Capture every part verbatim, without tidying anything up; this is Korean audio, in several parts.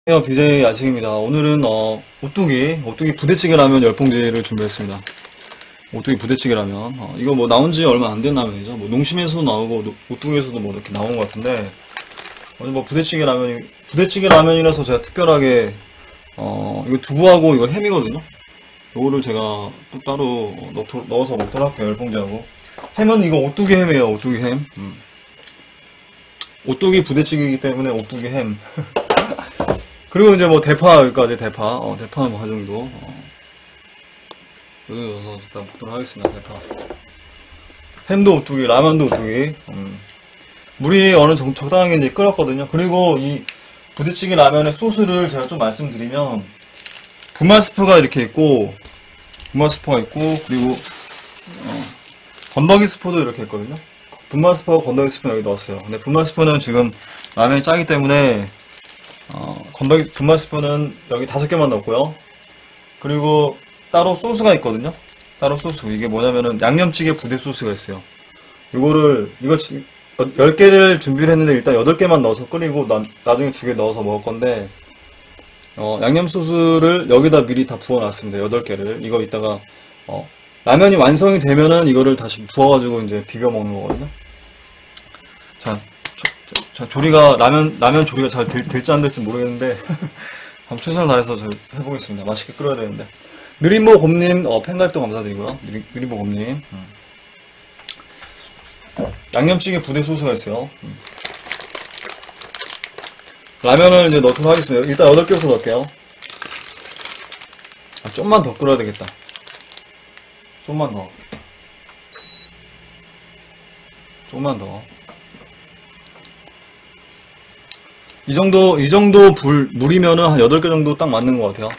안녕하세요, 비제이 야식입니다. 오늘은 어, 오뚜기, 오뚜기 부대찌개 라면 열 봉지를 준비했습니다. 오뚜기 부대찌개 라면. 어, 이거 뭐 나온 지 얼마 안 된 라면이죠. 뭐 농심에서도 나오고 노- 오뚜기에서도 뭐 이렇게 나온 것 같은데, 오늘 뭐 부대찌개 라면이, 부대찌개 라면이라서 제가 특별하게, 어, 이거 두부하고 이거 햄이거든요. 이거를 제가 또 따로 넣, 넣어서 먹도록 할게요, 열 봉지하고. 햄은 이거 오뚜기 햄이에요, 오뚜기 햄. 음. 오뚜기 부대찌개이기 때문에 오뚜기 햄. 그리고 이제 뭐 대파까지 대파, 어, 대파는 뭐 그 정도. 어. 여기 넣어서 일단 먹도록 하겠습니다. 대파. 햄도 오뚜기, 라면도 오뚜기. 음. 물이 어느 정도 적당하게 이제 끓었거든요. 그리고 이 부대찌개 라면의 소스를 제가 좀 말씀드리면 분말 스프가 이렇게 있고, 분말 스프가 있고, 그리고 어, 건더기 스프도 이렇게 있거든요. 분말 스프하고 건더기 스프는 여기 넣었어요. 근데 분말 스프는 지금 라면이 짜기 때문에 어, 건더기 분말 스프는 여기 다섯 개만 넣었고요. 그리고 따로 소스가 있거든요. 따로 소스. 이게 뭐냐면은 양념찌개 부대 소스가 있어요. 이거를 이거 열 개를 준비를 했는데 일단 여덟 개만 넣어서 끓이고 나, 나중에 두 개 넣어서 먹을 건데 어, 양념 소스를 여기다 미리 다 부어놨습니다. 여덟 개를. 이거 이따가 어, 라면이 완성이 되면은 이거를 다시 부어가지고 이제 비벼 먹는 거거든요. 자, 조, 자, 조리가, 라면, 라면 조리가 잘 될, 될지 안 될지 모르겠는데, 한번 최선을 다해서 잘 해보겠습니다. 맛있게 끓여야 되는데. 느림보 곰님, 어, 팬가입도 감사드리고요. 느림, 느림보 곰님. 음. 양념찌개 부대 소스가 있어요. 음. 라면을 이제 넣도록 하겠습니다. 일단 여덟 개부터 넣을게요. 아, 좀만 더 끓여야 되겠다. 좀만 더. 좀만 더. 이 정도, 이 정도 불, 물이면은 한 여덟 개 정도 딱 맞는 것 같아요.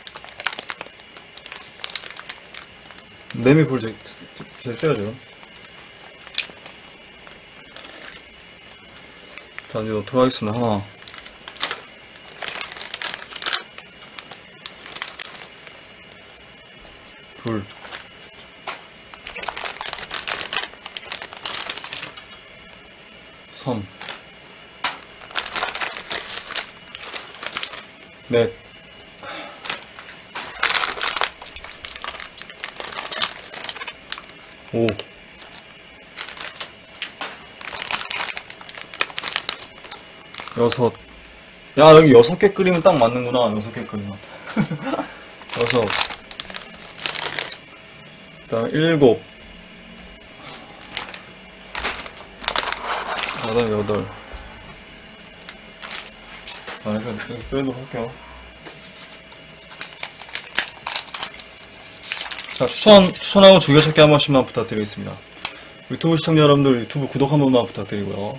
냄이 불 제일, 제일 세요, 지금. 자, 이제 넣도록 하겠습니다. 하나. 둘. 삼. 넷. 오. 여섯. 야, 여기 여섯 개 끓이면 딱 맞는구나. 여섯 개 끓이면. 여섯. 그다음 일곱. 그다음 여덟. 아, 이거 끓이도록 할게요. 자, 추천, 추천하고 즐겨찾기 한 번씩만 부탁드리겠습니다. 유튜브 시청자 여러분들 유튜브 구독 한 번만 부탁드리고요.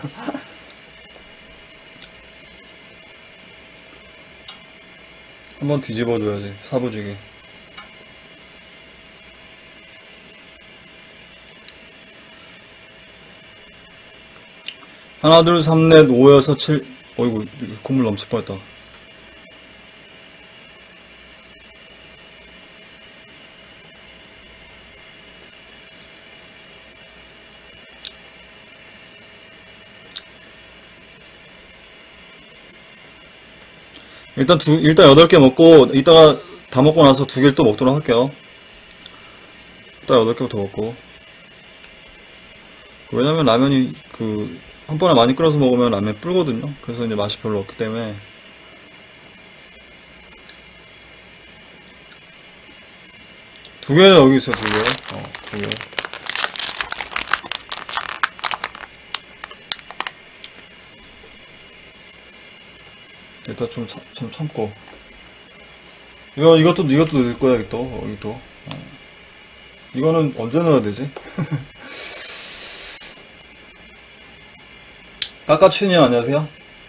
한번 뒤집어줘야지, 사부지게. 하나, 둘, 삼, 넷, 오, 여섯, 칠. 어이구, 콧물 넘칠 뻔했다. 일단 두, 일단 여덟 개 먹고, 이따가 다 먹고 나서 두 개를 또 먹도록 할게요. 이따 여덟 개부터 먹고. 왜냐면 라면이 그, 한 번에 많이 끓여서 먹으면 라면 불거든요. 그래서 이제 맛이 별로 없기 때문에. 두 개 여기 있어요, 두 개. 어, 두 개. 일단 좀, 참, 좀 참고. 이거, 이것도, 이것도 넣을 거야, 여기 또, 여기 또. 어. 이거는 언제 넣어야 되지? 까까추님 안녕하세요.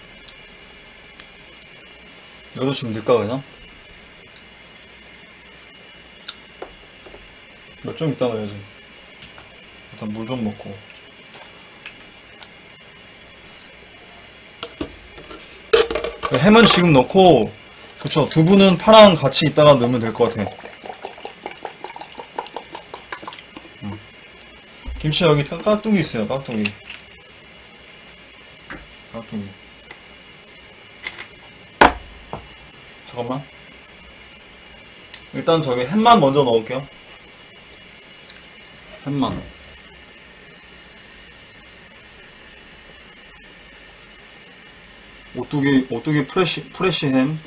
이것도 지금 넣을까, 그냥? 몇 좀 이따 넣어야지. 일단 물 좀 먹고. 햄은 지금 넣고, 그쵸. 두부는 파랑 같이 이따가 넣으면 될 것 같아. 음. 김치 여기 깍두기 있어요, 깍두기. 깍두기. 잠깐만. 일단 저기 햄만 먼저 넣을게요. 햄만. 오뚜기, 오뚜기 프레시, 프레시 햄.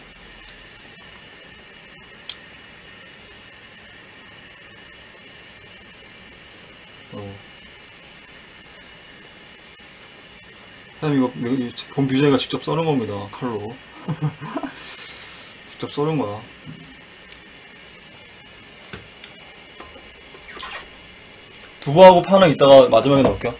어. 햄 이거, 본 비제이가 직접 썰은 겁니다. 칼로. 직접 썰은 거야. 두부하고 파는 이따가 마지막에 넣을게요.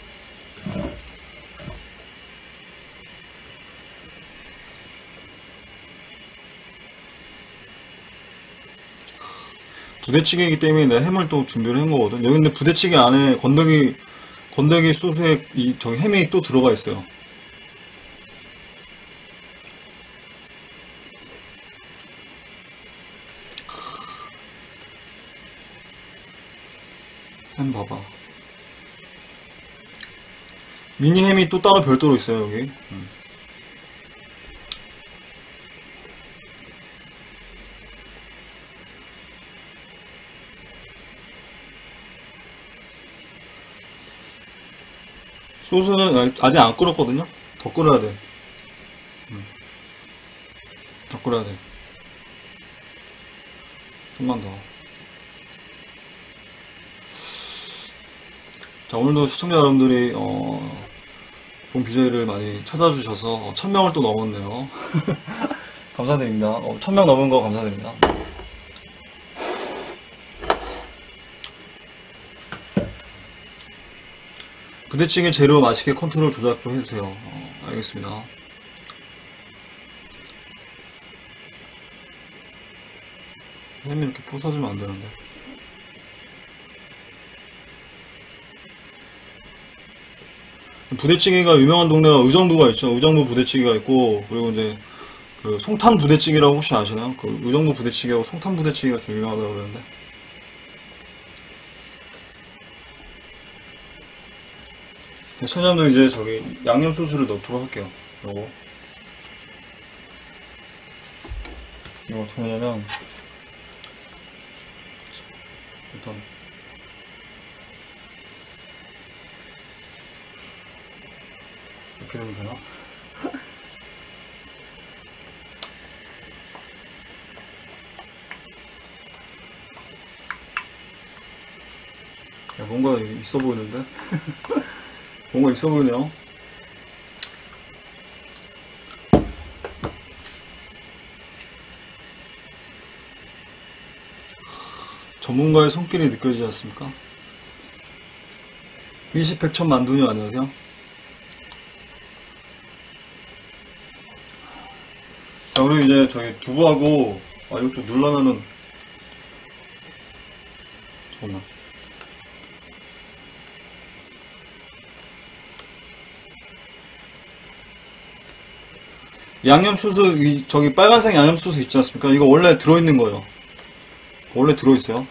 부대찌개이기 때문에 내가 햄을 또 준비를 한 거거든. 여기 근데 부대찌개 안에 건더기, 건더기 소스에 이, 저기 햄이 또 들어가 있어요. 햄 봐봐. 미니 햄이 또 따로 별도로 있어요, 여기. 음. 소스는 아직 안 끓었거든요? 더 끓여야 돼. 음. 더 끓여야 돼. 좀만 더. 자, 오늘도 시청자 여러분들이, 어, 본 비제이를 많이 찾아주셔서, 천 명을 또 넘었네요. 감사드립니다. 어, 천 명 넘은 거 감사드립니다. 부대찌개 재료 맛있게 컨트롤 조작 좀 해주세요. 어, 알겠습니다. 햄이 이렇게 부서지면 안 되는데. 부대찌개가 유명한 동네가 의정부가 있죠. 의정부 부대찌개가 있고, 그리고 이제 그 송탄 부대찌개라고 혹시 아시나요? 그 의정부 부대찌개하고 송탄 부대찌개가 좀 유명하다고 그러는데. 시청자분들 이제 저기 양념 소스를 넣도록 할게요. 요거. 이거 어떻게 하냐면, 일단, 이렇게 되면 되나? 야, 뭔가 있어 보이는데? 뭔가 있어 보이네요. 전문가의 손길이 느껴지지 않습니까? 일시백천 만두님 안녕하세요. 자, 그리고 이제 저희 두부하고, 아, 이것도 누르면은, 잠깐만. 양념 소스, 이, 저기 빨간색 양념 소스 있지 않습니까? 이거 원래 들어있는 거예요. 원래 들어있어요.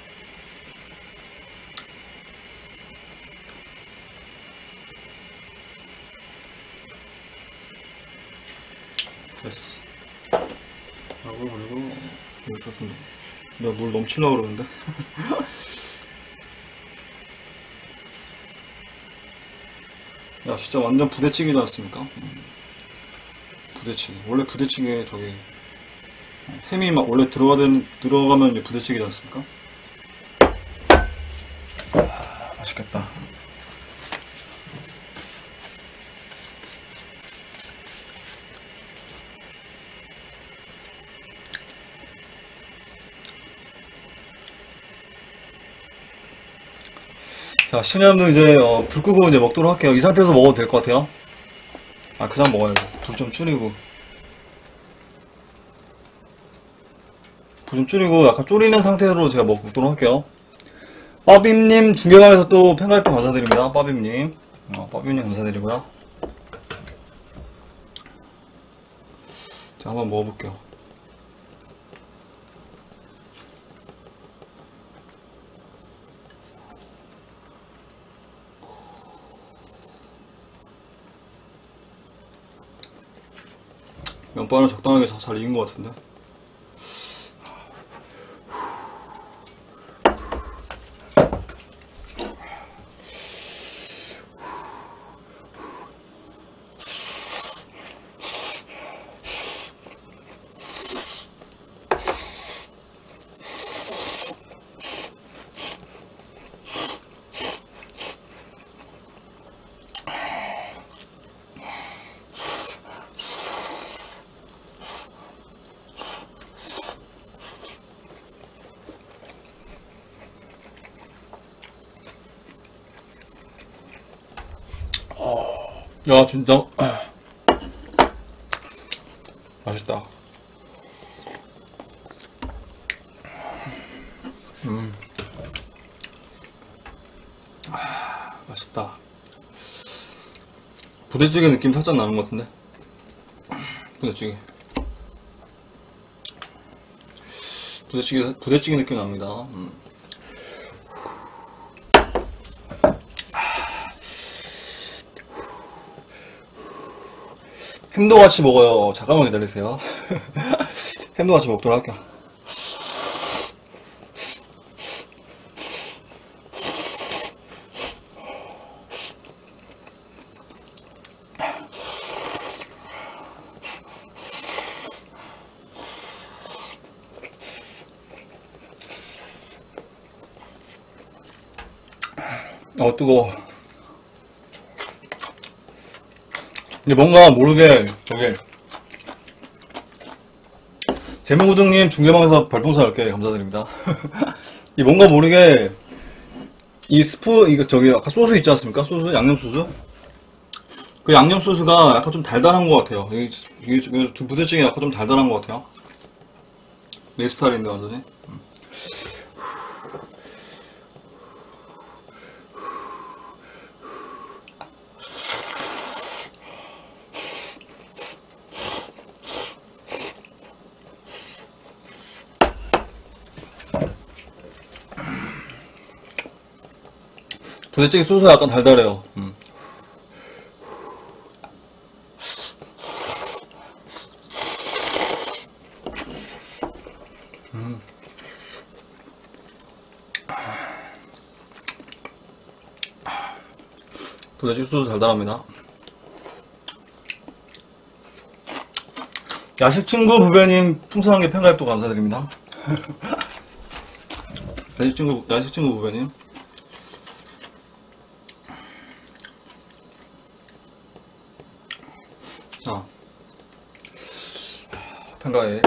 됐어. 하고, 그리고, 여기서 좀, 내가 물 넘치려고 그러는데. 야, 진짜 완전 부대찌개지 않습니까? 부대찌개. 원래 부대찌개, 저기, 햄이 막 원래 들어가는, 들어가면 이제 부대찌개지 않습니까? 아, 맛있겠다. 자, 시청자분들 이제, 어, 불 끄고 이제 먹도록 할게요. 이 상태에서 먹어도 될 것 같아요. 아, 그냥 먹어야지. 불 좀 줄이고. 불 좀 줄이고, 약간 졸이는 상태로 제가 먹도록 할게요. 빠빔님, 중계방에서 또 팬가입도 감사드립니다. 빠빔님. 어, 빠빔님 감사드리고요. 자, 한번 먹어볼게요. 면발은 적당하게 잘 익은 것 같은데. 야, 진짜 맛있다. 음, 아, 맛있다. 부대찌개 느낌 살짝 나는 것 같은데. 부대찌개. 부대찌개, 부대찌개 느낌 납니다. 음. 햄도 같이 먹어요. 잠깐만 기다리세요. 햄도 같이 먹도록 할게요. 어, 뜨거워. 근데 뭔가 모르게, 저기, 재무구등님 중계방에서 별풍선 열 개 감사드립니다. 이 뭔가 모르게, 이 스프, 이거 저기, 아까 소스 있지 않습니까? 소스? 양념소스? 그 양념소스가 약간 좀 달달한 것 같아요. 이게, 이게 부대찌개 약간 좀 달달한 것 같아요. 내 스타일인데, 완전히. 부대찌개 소스가 약간 달달해요. 음. 음. 부대찌개 소스 달달합니다. 야식친구 부배님 풍성하게 팬가입도 감사드립니다. 야식친구, 야식친구 부배님. 자, 팬가입.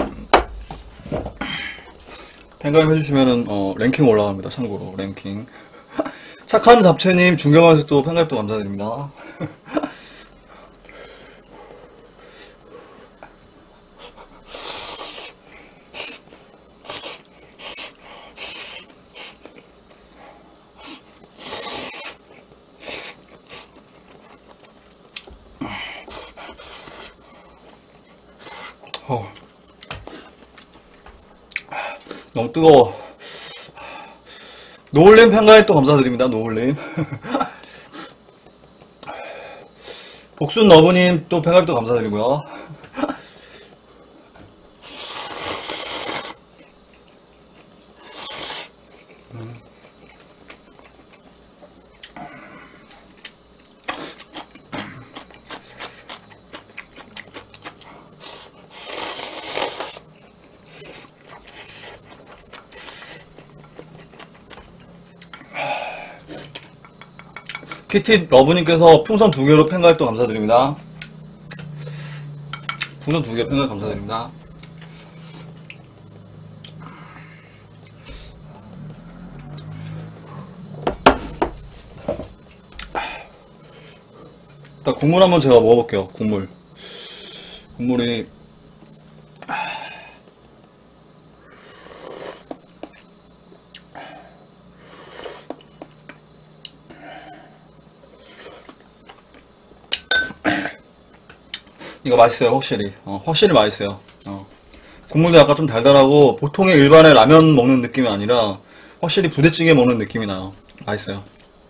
팬가입 해주시면은, 어, 랭킹 올라갑니다. 참고로, 랭킹. 착한 잡채님, 중경화에서 또 팬가입도 감사드립니다. 어. 너무 뜨거워. 노을님 팬가입 또 감사드립니다. 노을님. 복순 너브님 또 팬가입 또 감사드리고요. 음. 키티 러브님께서 풍선 두 개로 팬가입도 감사드립니다. 풍선 두 개 팬가입 감사드립니다. 일단 국물 한번 제가 먹어볼게요. 국물. 국물이 이거 맛있어요. 확실히 어, 확실히 맛있어요. 어. 국물도 약간 좀 달달하고 보통의 일반의 라면 먹는 느낌이 아니라 확실히 부대찌개 먹는 느낌이 나요. 맛있어요.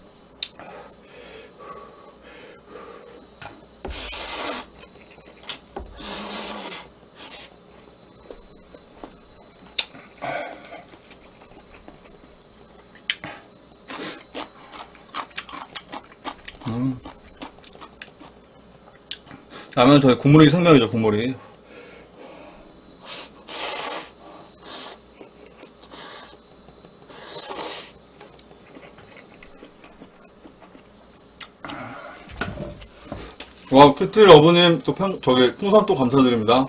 음. 라면 저희 국물이 생명이죠. 국물이. 와, 키티 러브님 또 편, 저기 풍선 또 감사드립니다.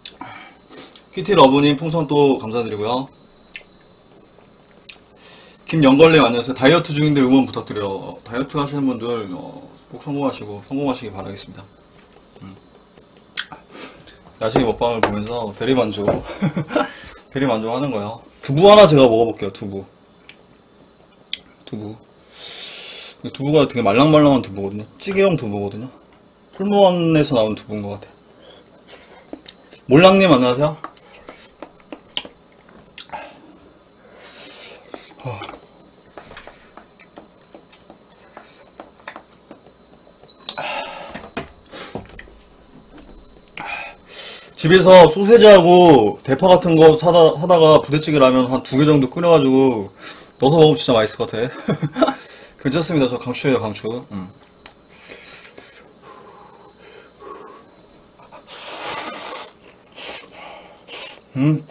키티 러브님 풍선 또 감사드리고요. 김영걸님 안녕하세요. 다이어트 중인데 응원 부탁드려. 다이어트 하시는 분들 어, 꼭 성공하시고 성공하시기 바라겠습니다. 음. 야식의 먹방을 보면서 대리만족 대리만족 하는 거예요. 두부 하나 제가 먹어볼게요. 두부 두부 두부가 되게 말랑말랑한 두부거든요. 찌개용 두부거든요. 풀무원에서 나온 두부인 것 같아요. 몰랑님 안녕하세요. 어. 집에서 소세지하고 대파 같은 거 사다, 사다가 부대찌개 라면 한 두 개 정도 끓여가지고 넣어서 먹으면 진짜 맛있을 것 같아. 괜찮습니다. 저 강추예요, 강추. 음. 음.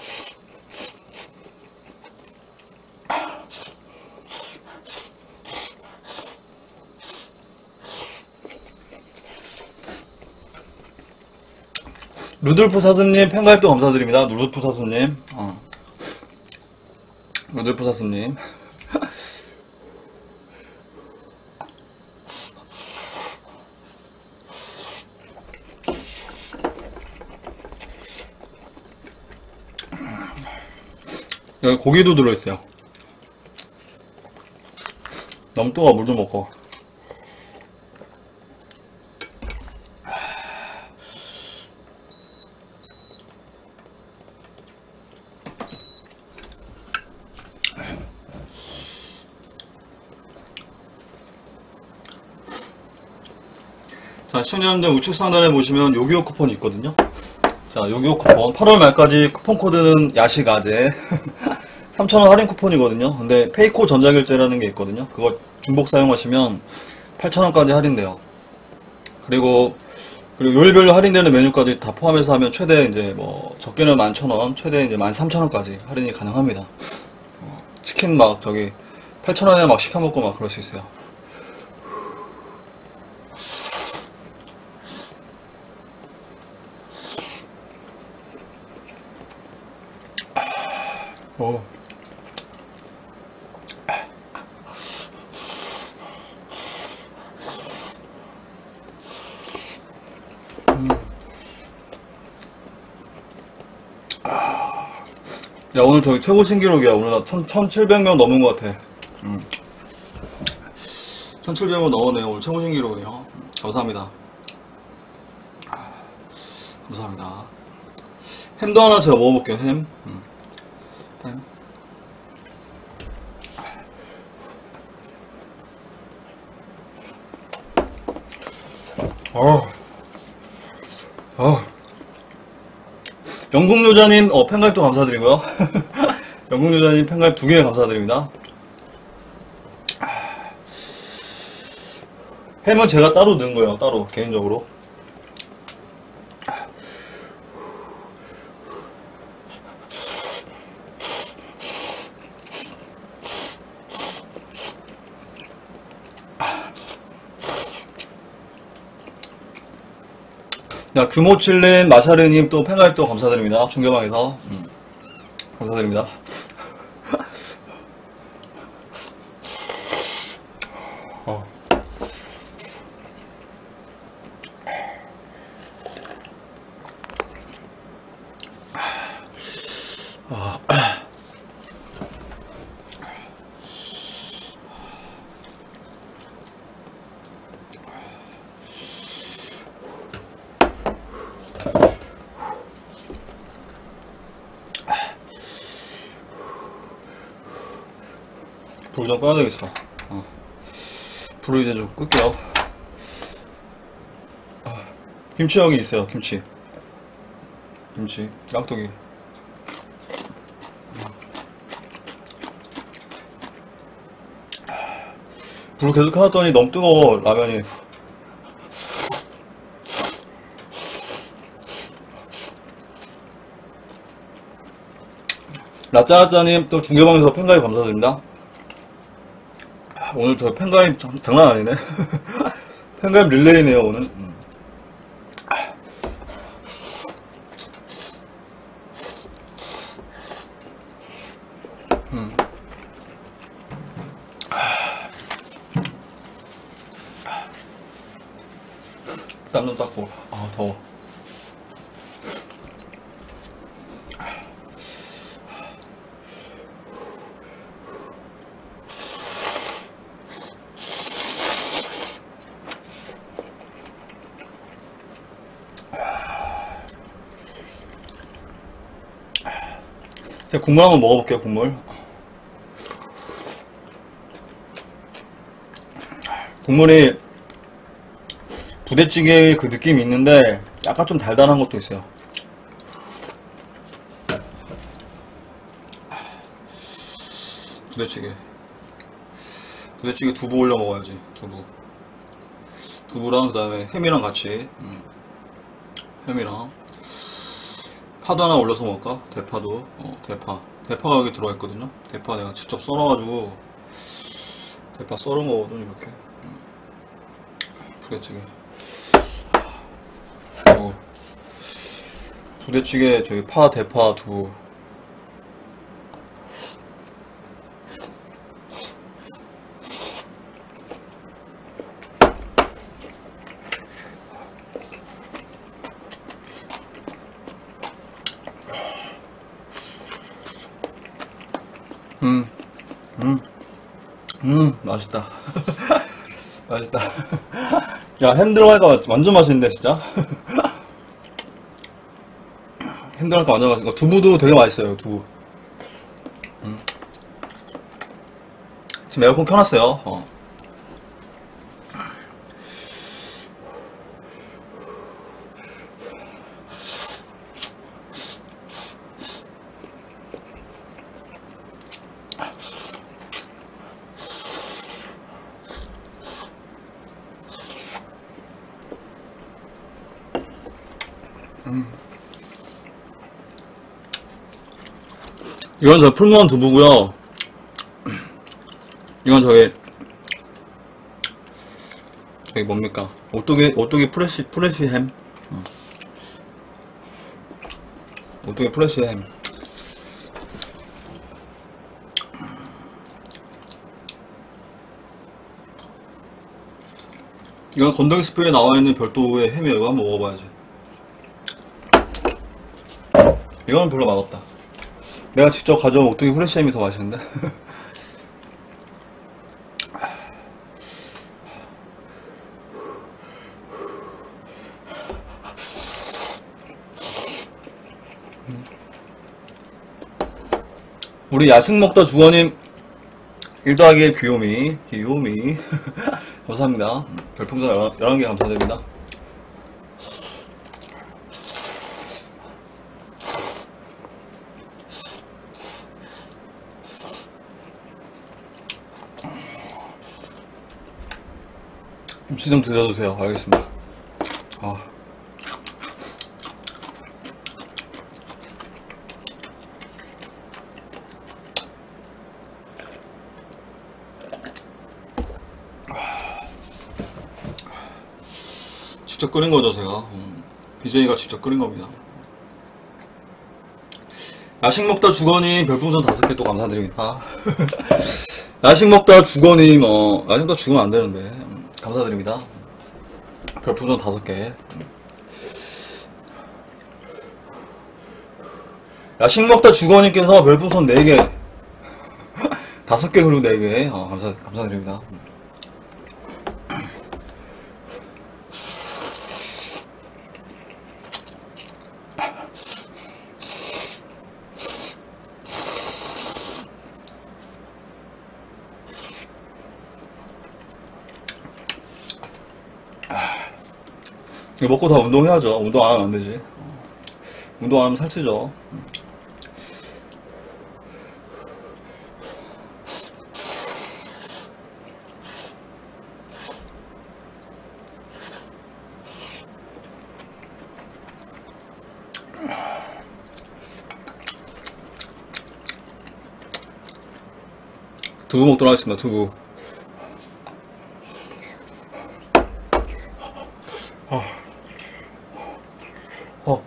루돌프 사수님 팬가입도 감사드립니다. 루돌프 사수님. 어. 루돌프 사수님. 여기 고기도 들어있어요. 넘또가 물 좀 먹고. 자, 시청자분들 우측 상단에 보시면 요기요 쿠폰이 있거든요. 자, 요기요 쿠폰 팔월 말까지 쿠폰 코드는 야식아재 삼천 원 할인 쿠폰이거든요. 근데 페이코 전자결제라는 게 있거든요. 그거 중복 사용하시면 팔천 원까지 할인돼요. 그리고 그리고 요일별로 할인되는 메뉴까지 다 포함해서 하면 최대 이제 뭐 적게는 만 천 원, 최대 이제 만 삼천 원까지 할인이 가능합니다. 어, 치킨 막 저기 팔천 원에 막 시켜 먹고 막 그럴 수 있어요. 어. 음. 야, 오늘 저기 최고 신기록이야. 오늘 나 천칠백 명 넘은 것 같아. 음. 천칠백 명 넘었네요. 오늘 최고 신기록이에요. 감사합니다. 감사합니다. 햄도 하나 제가 먹어볼게요. 햄. 음. 햄. 어. 어. 영국요자님, 어, 팬가입도 감사드리고요. 영국요자님 팬가입 두 개 감사드립니다. 햄은 제가 따로 넣은 거예요. 따로, 개인적으로. 자, 규모칠님, 마샤르님 또 팬가입도 감사드립니다. 중계방에서. 음. 감사드립니다. 어. 어. 불 좀 꺼야 되겠어. 어. 불을 이제 좀 끌게요. 아. 김치 여기 있어요. 김치. 김치. 깍두기. 불 계속 켜놨더니 너무 뜨거워. 라면이. 라짜라짜님 또 중계방에서 팬가입 감사드립니다. 오늘 저 팬가입 장난 아니네. 팬가입 릴레이네요 오늘. 음. 음. 한눈 닦고. 아, 더워. 제가 국물 한번 먹어볼게요, 국물. 국물이 부대찌개의 그 느낌이 있는데 약간 좀 달달한 것도 있어요. 부대찌개. 부대찌개 두부 올려 먹어야지, 두부. 두부랑 그 다음에 햄이랑 같이. 음. 햄이랑. 파도 하나 올려서 먹을까? 대파도. 어, 대파. 대파가 여기 들어가 있거든요. 대파 내가 직접 썰어가지고 대파 썰어 먹어도 이렇게. 음. 부대찌개. 어. 부대찌개 저기 파, 대파, 두부. 음, 음, 음, 맛있다. 맛있다. 야, 햄 들어가니까 완전 맛있는데, 진짜? 햄 들어가니까 완전 맛있어. 두부도 되게 맛있어요, 두부. 음. 지금 에어컨 켜놨어요. 어. 음. 이건 저 풀무원 두부고요. 이건 저기 저기 뭡니까? 오뚜기 오뚜기 프레시 프레시 햄. 어. 오뚜기 프레시 햄. 이건 건더기 스프에 나와 있는 별도의 햄이에요. 이거 한번 먹어봐야지. 이건 별로 맛없다. 내가 직접 가져온 오뚜기 후레쉬 햄이 더 맛있는데. 우리 야식 먹다 주원님 일 더하기 일 귀요미 귀요미 감사합니다. 별풍선 열한 개 감사드립니다. 김치 좀 드셔주세요. 알겠습니다. 아. 직접 끓인 거죠, 제가. 음. 비제이가 직접 끓인 겁니다. 야식 먹다 주거님 별풍선 다섯 개 또 감사드립니다. 야식 먹다 주거님, 어, 야식 먹다 죽으면 안 되는데. 음, 감사드립니다. 별풍선 다섯 개. 야식 먹다 주거님께서 별풍선 네 개. 다섯 개 그리고 네 개. 어, 감사, 감사드립니다. 이거 먹고 다 운동해야죠. 운동 안 하면 안 되지. 운동 안 하면 살찌죠. 두부 먹도록 하겠습니다. 두부. 어. 어.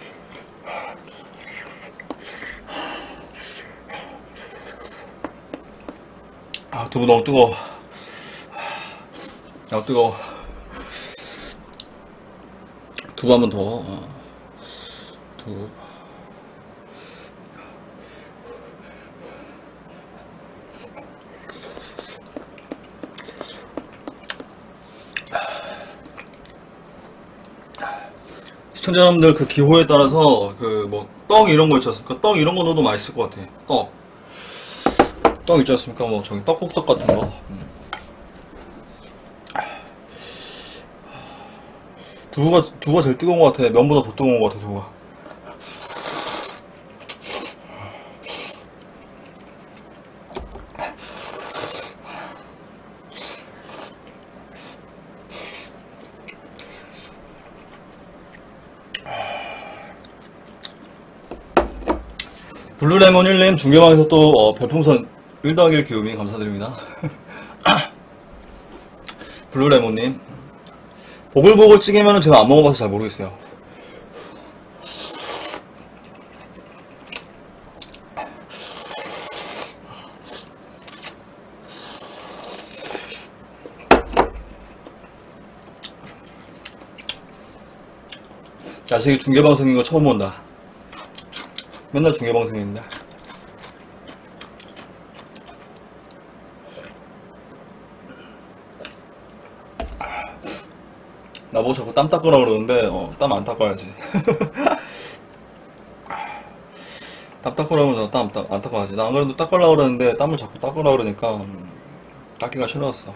아, 두부 너무 뜨거워. 아, 뜨거워. 두부 한 번 더. 어. 두부. 시청자 여러분들 그 기호에 따라서 그 뭐 떡 이런 거 있지 않습니까? 떡 이런 거 넣어도 맛있을 것 같아. 떡. 떡 있지 않습니까? 뭐 저기 떡국떡 같은 거. 음. 두부가 두부가 제일 뜨거운 것 같아. 면보다 더 뜨거운 것 같아 두부가. 블루레몬 일 님 중계방에서 또 어, 별풍선 일 더하기 일 기우미 감사드립니다. 블루레몬님 보글보글 찌개면은 제가 안 먹어봐서 잘 모르겠어요. 야식이 중계방송인 거 처음 본다. 맨날 중계방송인데. 나보고 자꾸 땀 닦으라 그러는데 어, 땀 안 닦아야지. 땀 닦으라면 땀 안 닦아야지. 나 안 그래도 닦으려고 그러는데 땀을 자꾸 닦으라 그러니까 음, 닦기가 싫어졌어.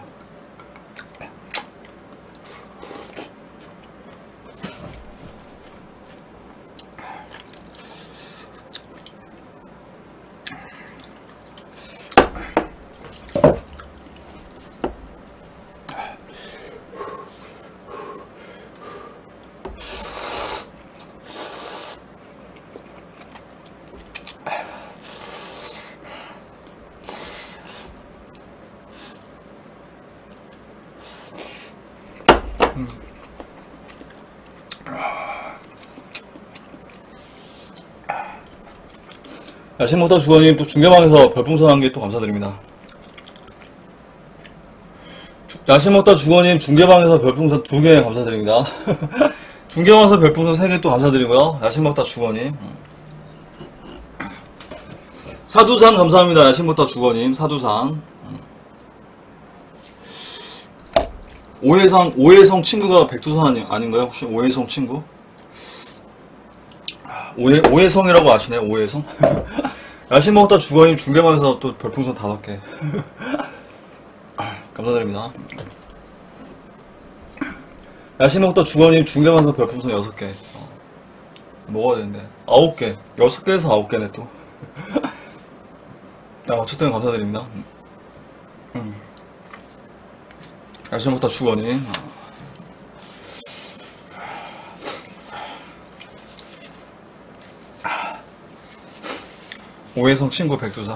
야식먹다 주원님 또 중계방에서 별풍선 한 개 또 감사드립니다. 야식먹다 주원님 중계방에서 별풍선 두 개 감사드립니다. 중계방에서 별풍선 세 개 또 감사드리고요. 야식먹다 주원님 사두산 감사합니다. 야식먹다 주원님 사두산 오해성 오해성 친구가 백두산 아니, 아닌가요? 혹시 오해성 친구? 오해, 오해성이라고 아시네, 오해성? 야식 먹다 주거님 중계방에서 또 별풍선 다섯 개. 감사드립니다. 야식 먹다 주거님 중계방에서 별풍선 여섯 개. 어, 먹어야 되는데. 아홉 개. 여섯 개에서 아홉 개네, 또. 야, 어쨌든 감사드립니다. 음. 야식 먹다 주거님. 어. 오해성 친구 백두산.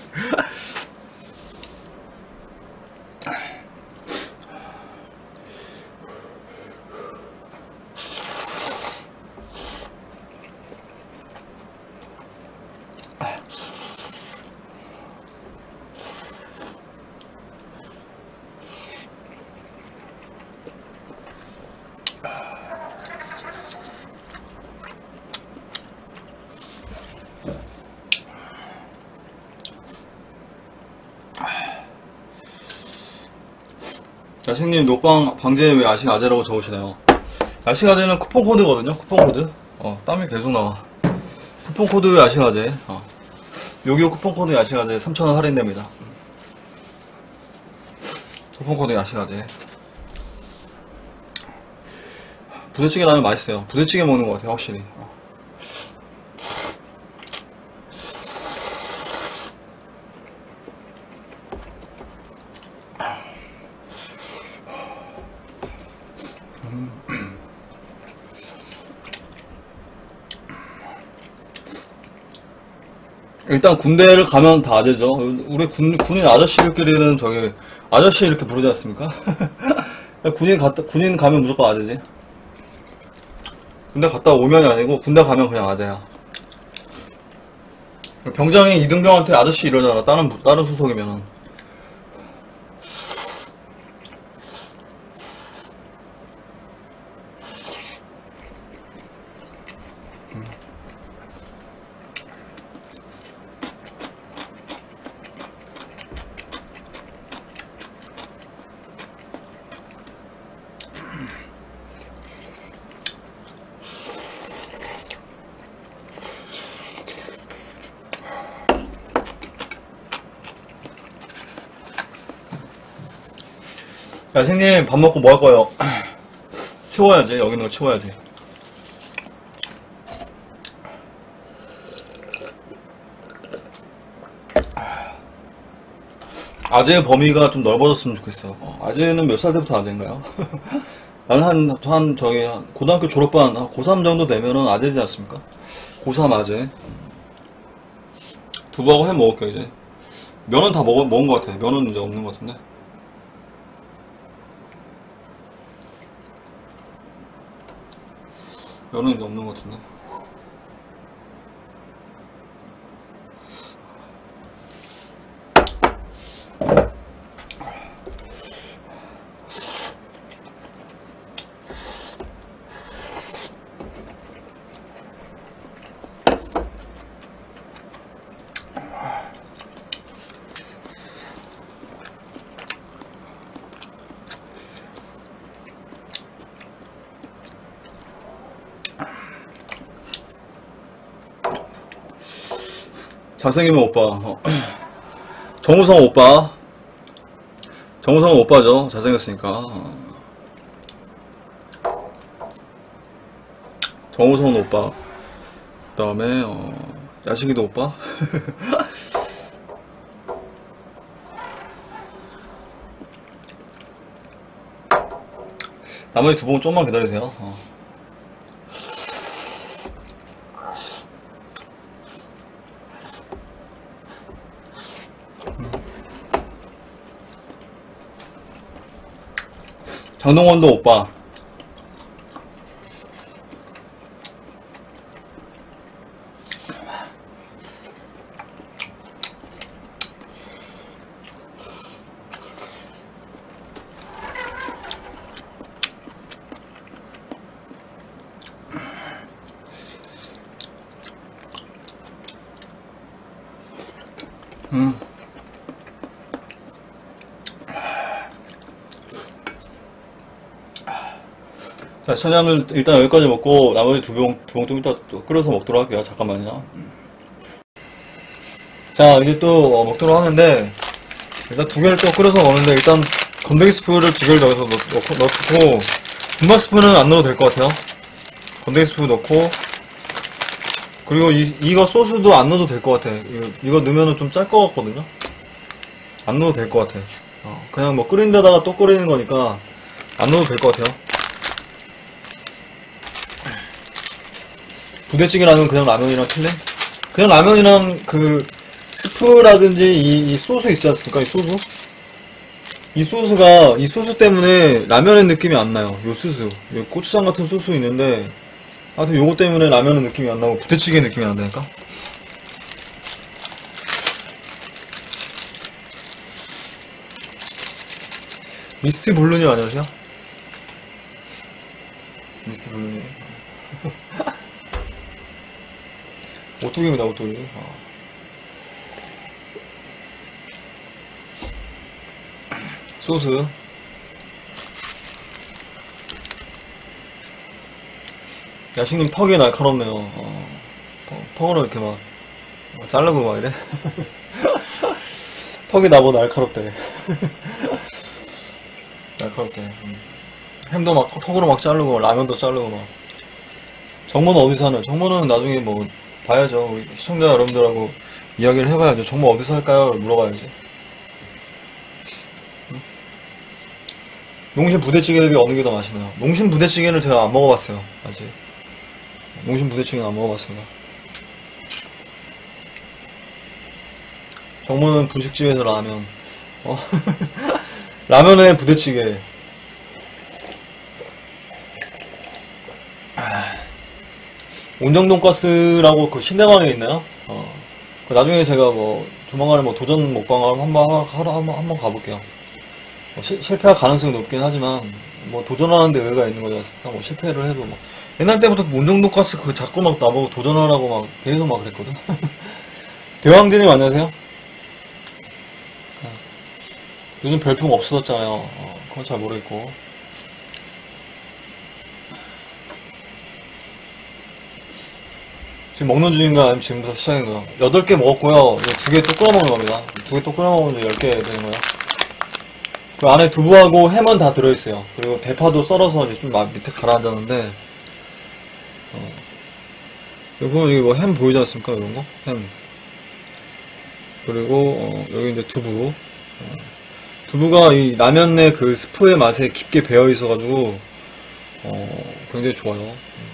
야식님 녹방 방제 왜 야식 아재라고 적으시나요? 야식 아재는 쿠폰 코드거든요. 쿠폰 코드. 어 땀이 계속 나와. 쿠폰 코드 야식 아재. 어. 요기요 쿠폰 코드 야식 아재 삼천 원 할인됩니다. 쿠폰 코드 야식 아재. 부대찌개 라면 맛있어요. 부대찌개 먹는 것 같아요, 확실히. 어. 일단 군대를 가면 다 아재죠. 우리 군, 군인 아저씨들끼리는 저기 아저씨 이렇게 부르지 않습니까? 군인 갔다, 군인 가면 무조건 아재지. 군대 갔다 오면이 아니고 군대 가면 그냥 아재야. 병장이 이등병한테 아저씨 이러잖아. 다른 다른 소속이면은. 야, 생님, 밥 먹고 뭐 할 거예요? 치워야지. 여기 있는 거 치워야지. 아재의 범위가 좀 넓어졌으면 좋겠어. 어, 아재는 몇 살 때부터 아재인가요? 나는 한, 한, 저기, 한 고등학교 졸업반, 한 고삼 정도 되면은 아재지 않습니까? 고삼 아재. 두부하고 해 먹을게, 이제. 면은 다 먹, 먹은 것 같아. 면은 이제 없는 것 같은데. 면은 이제 없는 것 같은데. 잘생기면 오빠. 어. 정우성 오빠. 정우성은 오빠죠. 잘생겼으니까. 어. 정우성은 오빠. 그 다음에, 어, 야식이도 오빠. 나머지 두 분 좀만 기다리세요. 어. 장동원도 오빠. 음. 자, 천양을 일단 여기까지 먹고 나머지 두 병, 두 병 좀 이따 또 끓여서 먹도록 할게요. 잠깐만요. 자, 이제 또 어, 먹도록 하는데 일단 두 개를 또 끓여서 먹는데 일단 건더기 스프를 두 개를 넣어서 넣, 넣고, 넣고 분말 스프는 안 넣어도 될 것 같아요. 건더기 스프 넣고 그리고 이, 이거 소스도 안 넣어도 될 것 같아. 이거, 이거 넣으면 좀 짤 것 같거든요. 안 넣어도 될 것 같아. 어, 그냥 뭐 끓인 데다가 또 끓이는 거니까 안 넣어도 될 것 같아요. 부대찌개라는 그냥 라면이랑 틀려? 그냥 라면이랑 그 스프라든지 이, 이 소스 있지 않습니까? 이 소스? 이 소스가 이 소스 때문에 라면의 느낌이 안 나요. 요 소스, 요 고추장 같은 소스 있는데 하여튼 요거 때문에 라면의 느낌이 안 나고 부대찌개 느낌이 난다니까? 미스트 블루님 안녕하세요? 미스트 블루님 오뚜기입니다, 오뚜기. 어. 소스. 야식님 턱이 날카롭네요. 어. 턱으로 이렇게 막 자르고 막 이래. 턱이 나보다 날카롭대. 날카롭대. 음. 햄도 막 턱으로 막 자르고 라면도 자르고 막. 정모는 어디 사는? 정모는 나중에 뭐 봐야죠. 우리 시청자 여러분들하고 이야기를 해봐야죠. 정모 어디서 할까요? 물어봐야지. 응? 농심 부대찌개 대비 어느 게 더 맛있나요? 농심 부대찌개는 제가 안 먹어봤어요. 아직. 농심 부대찌개는 안 먹어봤습니다. 정모는 분식집에서 라면. 어? 라면에 부대찌개. 온정돈가스라고 그 신대방에 있나요? 어. 그 나중에 제가 뭐 조만간에 뭐 도전 먹방을 한번 하러 한번 한번 가볼게요. 뭐 시, 실패할 가능성이 높긴 하지만 뭐 도전하는데 의의가 있는 거지 않습니까? 뭐 실패를 해도 막 옛날 때부터 온정돈가스 그 자꾸 막 나보고 도전하라고 막 계속 막 그랬거든. 대왕제님 안녕하세요. 요즘 별풍 없어졌잖아요. 어, 그건 잘 모르겠고. 지금 먹는 중인가 아니면 지금부터 시작인가요? 여덟 개 먹었고요. 두 개 또 끓여 먹는 겁니다. 두 개 또 끓여 먹으면 열 개 되는 거예요. 그 안에 두부하고 햄은 다 들어있어요. 그리고 대파도 썰어서 이제 좀 밑에 가라앉았는데, 어. 여기 보면 여기 뭐 햄 보이지 않습니까? 이런 거? 햄. 그리고, 어, 여기 이제 두부. 어. 두부가 이 라면 내 그 스프의 맛에 깊게 배어 있어가지고, 어, 굉장히 좋아요.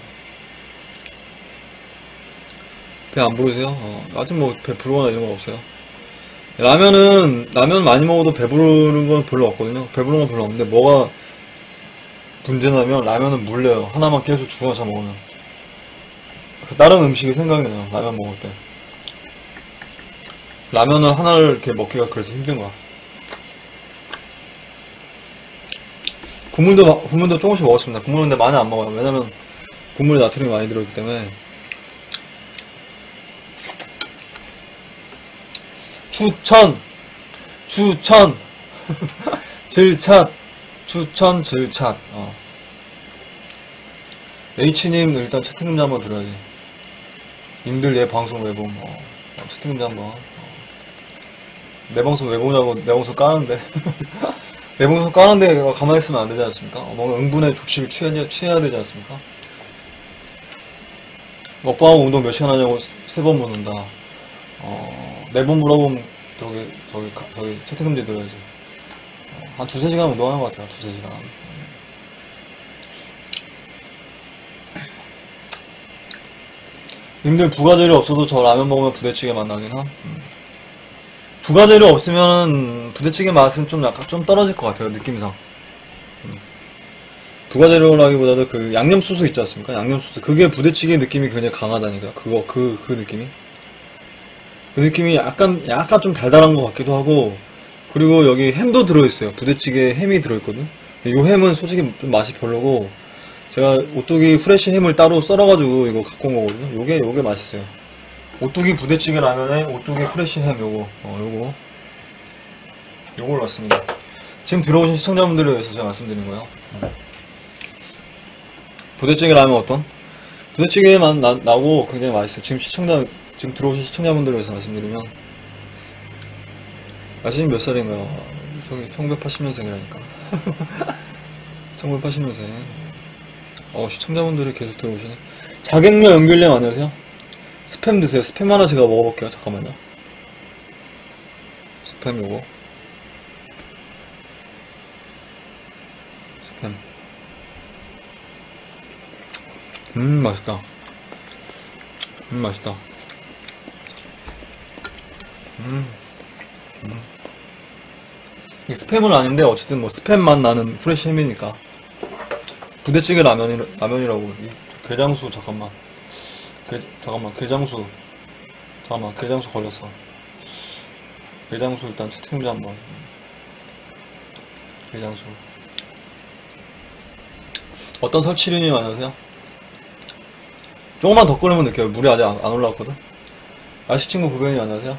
배 안 부르세요? 어, 아직 뭐 배 부르거나 이런 건 없어요. 라면은, 라면 많이 먹어도 배부르는 건 별로 없거든요. 배부른 건 별로 없는데, 뭐가 문제냐면, 라면은 물려요. 하나만 계속 주워서 먹으면. 다른 음식이 생각이 나요. 라면 먹을 때. 라면을 하나를 이렇게 먹기가 그래서 힘든 거야. 국물도, 국물도 조금씩 먹었습니다. 국물은 근데 많이 안 먹어요. 왜냐면, 국물에 나트륨이 많이 들어있기 때문에. 추천! 추천! 질찬! 추천, 질찬. 어. H님, 일단 채팅문자 한번 들어야지. 님들 내 방송 왜 봄? 어. 채팅문자 한번. 어. 내 방송 왜 보냐고 내 방송 까는데. 내 방송 까는데 가만히 있으면 안 되지 않습니까? 어, 뭔가 응분의 조치를 취해야, 취해야 되지 않습니까? 먹방하고 운동 몇 시간 하냐고 세 번 묻는다. 어, 네 번 물어보면 저기, 저기, 저기 채팅문제 들어야지. 어, 한 두세 시간 운동하는 것 같아요. 두세 시간. 님들 부가재료 없어도 저 라면 먹으면 부대찌개 맛 나긴 함. 음. 부가재료 없으면 부대찌개 맛은 좀 약간 좀 떨어질 것 같아요. 느낌상. 음. 부가재료라기보다도 그 양념소스 있지 않습니까? 양념소스. 그게 부대찌개 느낌이 굉장히 강하다니까. 그거, 그, 그 느낌이. 그 느낌이 약간, 약간 좀 달달한 것 같기도 하고, 그리고 여기 햄도 들어있어요. 부대찌개에 햄이 들어있거든. 이 햄은 솔직히 좀 맛이 별로고, 제가 오뚜기 후레쉬 햄을 따로 썰어가지고 이거 갖고 온 거거든요. 요게, 요게 맛있어요. 오뚜기 부대찌개 라면에 오뚜기 후레쉬 햄 요거, 어, 요거. 요걸 넣었습니다. 지금 들어오신 시청자분들을 위해서 제가 말씀드린 거예요. 부대찌개 라면 어떤? 부대찌개만 나, 나고 굉장히 맛있어요. 지금 시청자, 지금 들어오신 시청자분들을 위해서 말씀드리면, 아시는 몇 살인가요? 저기 천구백팔십 년생이라니까. 천구백팔십 년생. 어, 시청자분들이 계속 들어오시네. 자객녀 연결님 안녕하세요. 스팸 드세요. 스팸 하나 제가 먹어볼게요. 잠깐만요. 스팸 요거. 스팸. 음, 맛있다. 음, 맛있다. 음. 음. 이게 스팸은 아닌데, 어쨌든 뭐 스팸 맛 나는 후레쉬 햄이니까. 부대찌개 라면이, 라면이라고. 이 게장수, 잠깐만. 게, 잠깐만, 게장수. 잠깐만, 게장수 걸렸어. 게장수 일단 채팅문제 한번. 게장수. 어떤 설치류님 안녕하세요. 조금만 더 끓으면 느껴요. 물이 아직 안, 안 올라왔거든. 아시친구 구변이 안녕하세요.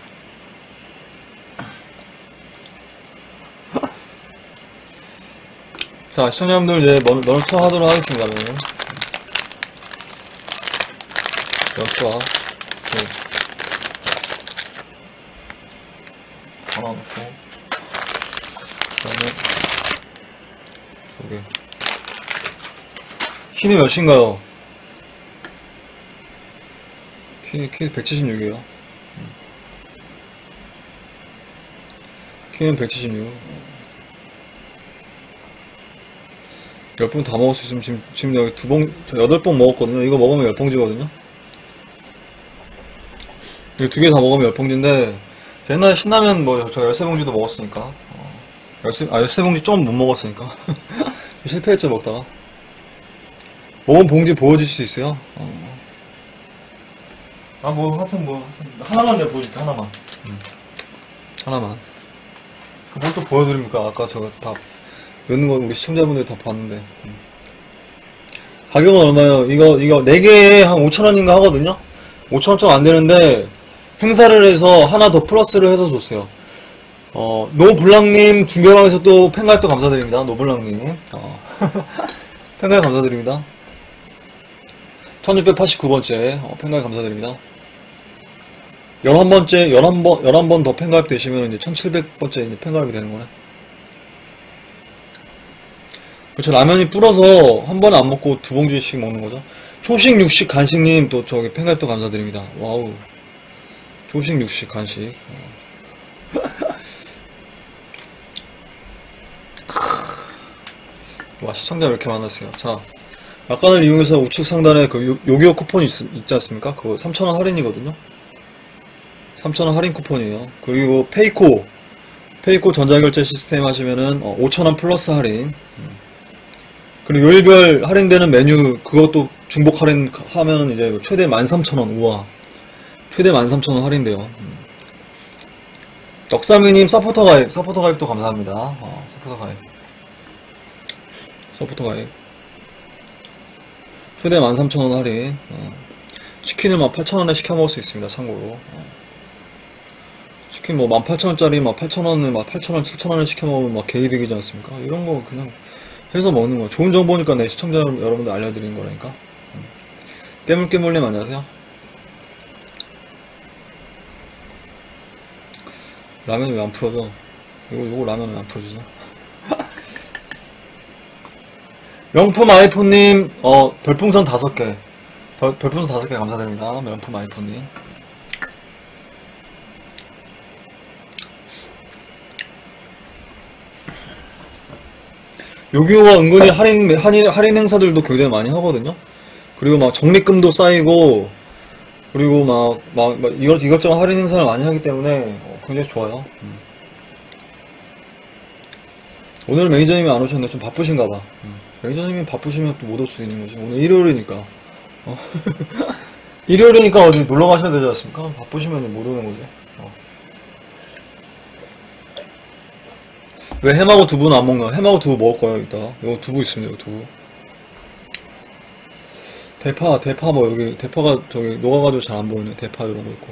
자, 시청자분들 이제 널 투하 하도록 하겠습니다. 그러면 널 투하. 네. 하나 넣고, 그 다음에 두 개. 키는 몇인가요? 키, 키 백칠십육이에요. 키는 백칠십육. 열 봉 다 먹을 수 있으면 지금, 지금 여기 두 봉, 여덟 봉 먹었거든요. 이거 먹으면 열 봉지거든요. 이거 두 개 다 먹으면 열 봉지인데, 옛날에 신라면 뭐, 저 열세 봉지도 먹었으니까. 어, 열세, 아, 열세 봉지 좀 못 먹었으니까. 실패했죠, 먹다가. 먹은 봉지 보여주실 수 있어요? 어. 아, 뭐, 하여튼 뭐, 하나만 내가 보여줄게, 하나만. 음. 하나만. 뭘 또 보여드립니까? 아까 저거 다. 넣는 거 우리 시청자분들이 다 봤는데. 가격은 얼마예요? 이거 이거 네 개에 한 오천 원인가 하거든요. 오천 원 좀 안 되는데 행사를 해서 하나 더 플러스를 해서 줬어요. 어, 노블랑님 중계방에서 또 팬가입도 감사드립니다. 노블랑님. 어. 팬가입 감사드립니다. 천육백팔십구 번째 어, 팬가입 감사드립니다. 열한 번째 열한 번 열한 번 더 팬가입 되시면 이제 천칠백 번째 이제 팬가입이 되는 거네. 그쵸, 라면이 불어서 한 번에 안 먹고 두 봉지씩 먹는 거죠. 초식, 육식, 간식님 또 저기 팬가입도 감사드립니다. 와우. 초식, 육식, 간식. 와, 시청자 왜 이렇게 많았어요. 자, 약간을 이용해서 우측 상단에 그 요기요 쿠폰이 있, 있지 않습니까? 그거 삼천 원 할인이거든요. 삼천 원 할인 쿠폰이에요. 그리고 페이코, 페이코 전자결제 시스템 하시면은 어, 오천 원 플러스 할인. 그리고 요일별 할인되는 메뉴 그것도 중복 할인 하면은 이제 최대 만 삼천 원. 우와, 최대 만 삼천 원 할인돼요. 넉삼이님 서포터 가입, 서포터 가입도 감사합니다. 어, 서포터 가입, 서포터 가입. 최대 만 삼천 원 할인. 어. 치킨을 막 팔천 원에 시켜 먹을 수 있습니다. 참고로. 어. 치킨 뭐 만 팔천 원짜리 막 팔천 원을 막 팔천 원, 칠천 원에 시켜 먹으면 막 개이득이지 않습니까? 이런 거 그냥 해서 먹는 거. 좋은 정보니까 내 시청자 여러분들 알려드리는 거라니까. 음. 깨물깨물님 안녕하세요. 라면이 왜 안 풀어져? 이거, 이거 라면은 안 풀어지죠? 명품 아이폰님, 어, 별풍선 다섯 개. 별, 별풍선 다섯 개 감사드립니다. 명품 아이폰님. 요기요가 은근히 할인, 할인, 할인 행사들도 굉장히 많이 하거든요. 그리고 막 적립금도 쌓이고, 그리고 막, 막, 막 이것, 이것저것 할인 행사를 많이 하기 때문에 굉장히 좋아요. 음. 오늘 매니저님이 안 오셨는데 좀 바쁘신가봐. 음. 매니저님이 바쁘시면 또 못 올 수 있는 거지. 오늘 일요일이니까. 어. 일요일이니까 어디 놀러 가셔야 되지 않습니까? 바쁘시면 못 오는 거지. 어. 왜 햄하고 두부는 안 먹나? 햄하고 두부 먹을 거야, 이따. 이거 두부 있습니다, 이거 두부. 대파, 대파 뭐 여기, 대파가 저기 녹아가지고 잘 안 보이네. 대파 이런 거 있고.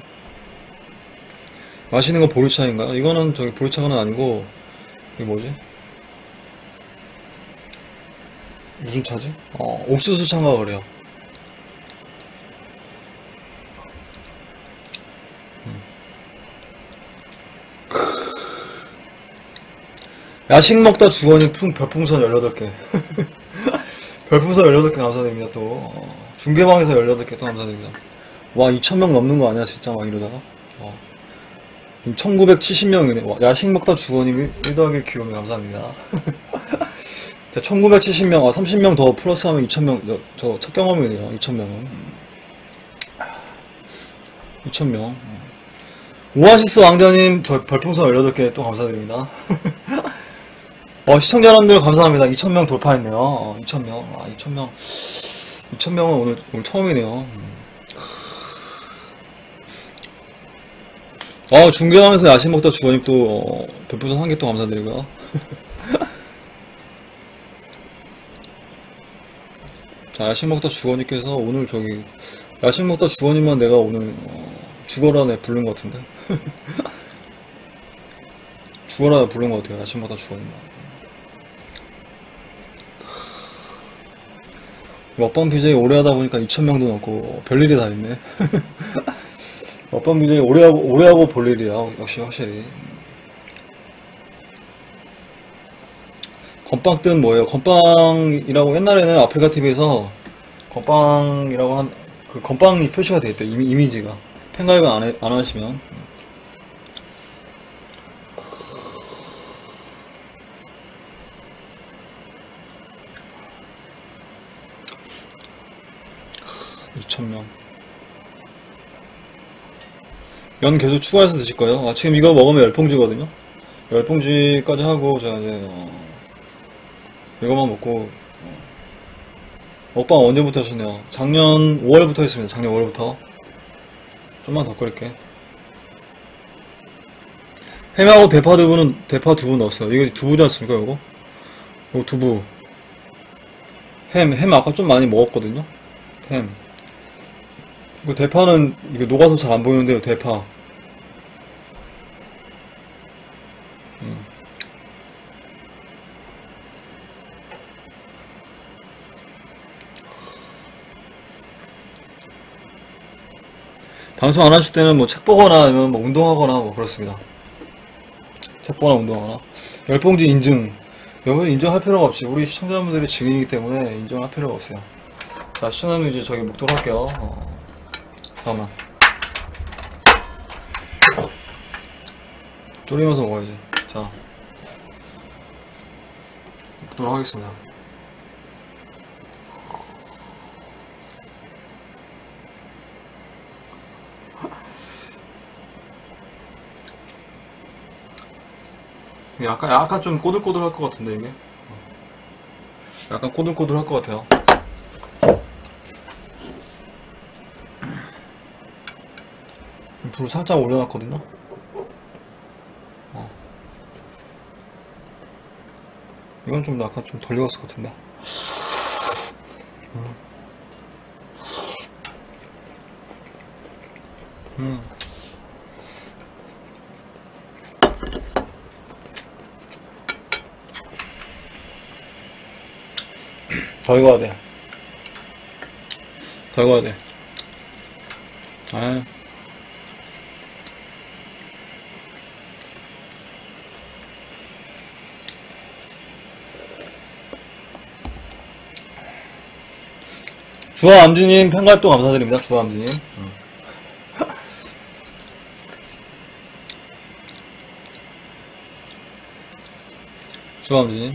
마시는 건 보리차인가요? 이거는 저기 보리차가 아니고, 이게 뭐지? 무슨 차지? 어, 옥수수 차인가 그래요. 음. 야식 먹다 주원이 풍, 별풍선 열여덟 개. 별풍선 열여덟 개 감사드립니다, 또. 어, 중계방에서 열여덟 개 또 감사드립니다. 와, 이천 명 넘는 거 아니야, 진짜 막 이러다가. 어. 천구백칠십 명이네. 와, 야식 먹다 주원님이 일 더하기 귀요미 감사합니다. 천구백칠십 명, 아, 삼십 명 더 플러스하면 이천 명, 저 첫 경험이네요. 이천 명은. 이천 명. 오아시스 왕자님 별, 별풍선 열여덟 개 또 감사드립니다. 어, 시청자 여러분들 감사합니다. 이천 명 돌파했네요. 어, 이천 명. 아, 이천 명. 이천 명은 오늘, 오늘 처음이네요. 아, 중계하면서 야식 먹다 주원님 또, 어, 별풍선 한 개 또 감사드리고요. 자, 야식 먹다 주원님께서 오늘 저기, 야식 먹다 주원님만 내가 오늘, 어, 죽어라 내 부른 것 같은데. 죽어라 내 부른 것 같아요. 야식 먹다 주원님만. 먹방 비제이 오래 하다 보니까 이천 명도 넘고, 별일이 다 있네. 먹방 비제이 오래 하고, 오래 하고 볼 일이야. 역시 확실히. 건빵 뜻 뭐예요? 건빵이라고 옛날에는 아프리카티비에서 건빵이라고 한, 그 건빵이 표시가 되어 있대. 이미, 이미지가. 팬가입을 안, 해, 안 하시면. 이천 명. 면 계속 추가해서 드실 거예요? 아, 지금 이거 먹으면 열 봉지거든요? 열 봉지까지 하고, 제가 이제, 어, 이거만 먹고, 어, 먹방 언제부터 하셨네요? 작년 오월부터 했습니다. 작년 오월부터. 좀만 더 끓일게. 햄하고 대파 두부는, 대파 두부 넣었어요. 이게 두부지 않습니까, 이거? 이거 두부. 햄, 햄 아까 좀 많이 먹었거든요? 햄. 그 대파는 이게 녹아서 잘 안 보이는데요, 대파. 음. 방송 안 하실 때는 뭐 책 보거나 아니면 뭐 운동하거나 뭐 그렇습니다. 책 보거나 운동하거나. 열 봉지 인증. 여러분 인정할 필요가 없지. 우리 시청자분들이 증인이기 때문에 인정할 필요가 없어요. 자, 시청자분 이제 저기 먹도록 할게요. 어, 잠깐만. 졸이면서 먹어야지. 자, 먹도록 하겠습니다. 약간, 약간 좀 꼬들꼬들 할 것 같은데, 이게. 약간 꼬들꼬들 할 것 같아요. 불 살짝 올려놨거든요. 어. 이건 좀 약간 좀 덜 익었을 것 같은데. 음. 음. 더 익어야 돼. 더 익어야 돼. 아. 주화암지님 평가활동 감사드립니다. 주화암지님. 응. 주화암지님.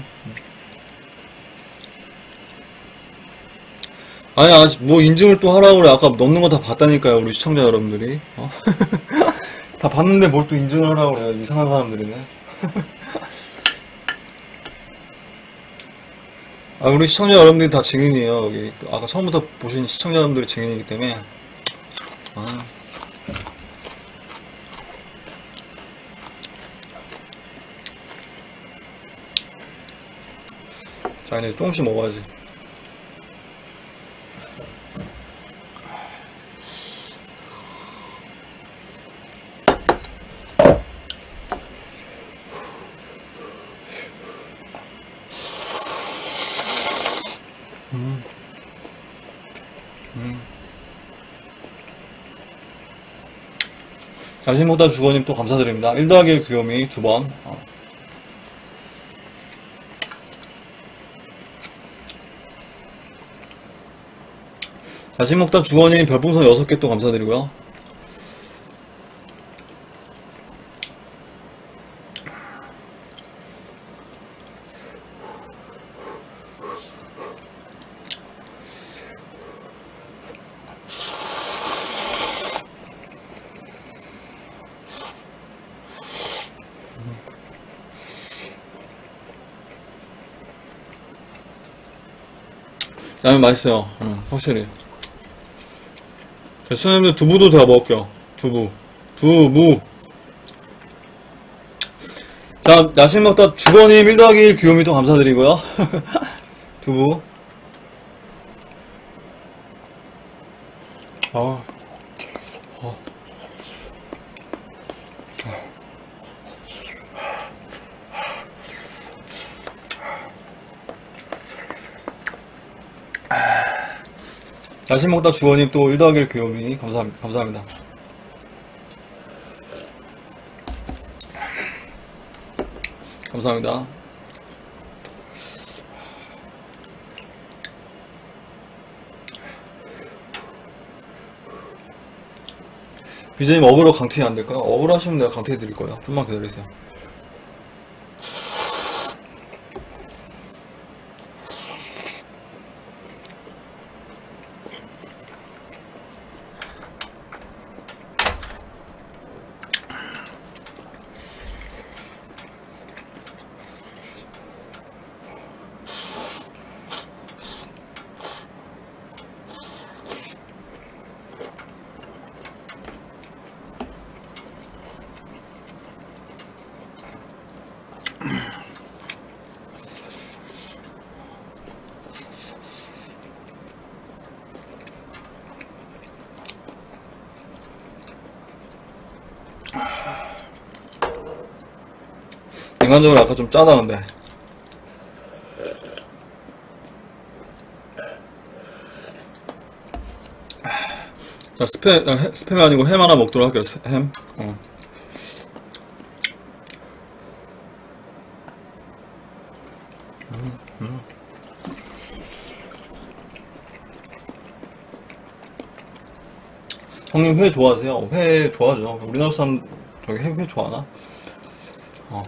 아니, 아직 뭐 인증을 또 하라고 그래. 아까 넣는 거 다 봤다니까요, 우리 시청자 여러분들이. 어? 다 봤는데 뭘 또 인증을 하라고 그래요. 이상한 사람들이네. 아, 우리 시청자 여러분들이 다 증인이에요. 여기 아까 처음부터 보신 시청자 여러분들이 증인이기 때문에. 아. 자, 이제 조금씩 먹어야지. 음. 음. 자신보다 주거님 또 감사드립니다. 일 더하기 일 귀요미 두 번. 어. 자신 먹다 주거님 별풍선 여섯 개 또 감사드리고요. 라면 맛있어요. 응, 확실히. 선생님들 두부도 제가 먹을게요. 두부. 두부. 자, 야식 먹다 주거님 일 더하기 일 귀요미도 감사드리고요. 두부. 어. 어. 야식 먹다 주거님 또 일 더하기 일 귀요미 감사합니다. 감사합니다. 감사합니다. 비제님 어그로 강퇴 안 될까요? 어그로 하시면 내가 강퇴해 드릴 거예요. 좀만 기다리세요. 인간적으로 아까 좀 짜다 근데. 자, 스팸, 아, 스팸이 아니고 햄 하나 먹도록 할게요. 햄. 어. 형님 회 좋아하세요? 회 좋아하죠. 우리나라 사람 저기 회, 회 좋아하나? 어.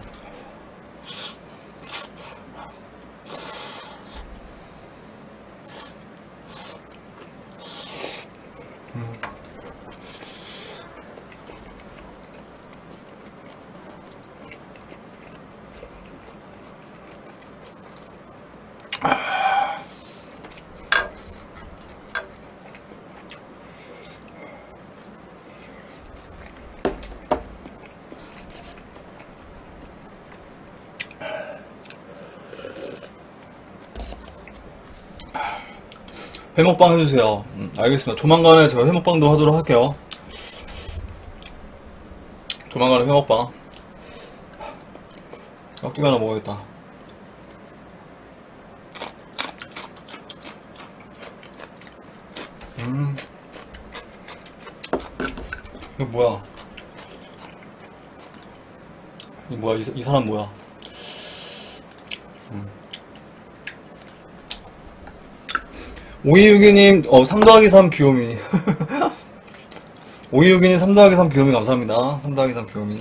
음. 회먹방 해주세요. 음, 알겠습니다. 조만간에 제가 회먹방도 하도록 할게요. 조만간에 회먹방. 깍두기 하나 먹어야겠다. 음. 이거 뭐야? 이 뭐야? 이, 이 사람 뭐야? 음. 오이육이님, 어, 삼 더하기 삼 귀요미. 오이육이님 삼 더하기 삼 귀요미 감사합니다. 삼 더하기 삼 귀요미.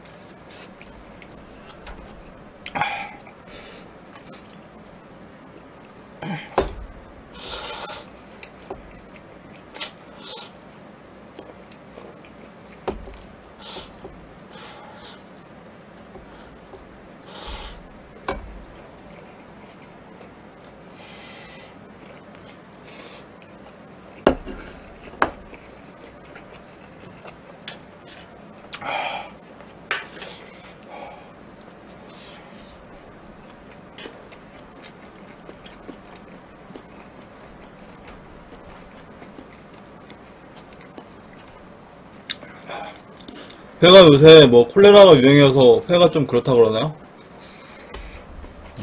회가 요새 뭐 콜레라가 유행해서 회가 좀 그렇다 그러나요? 음.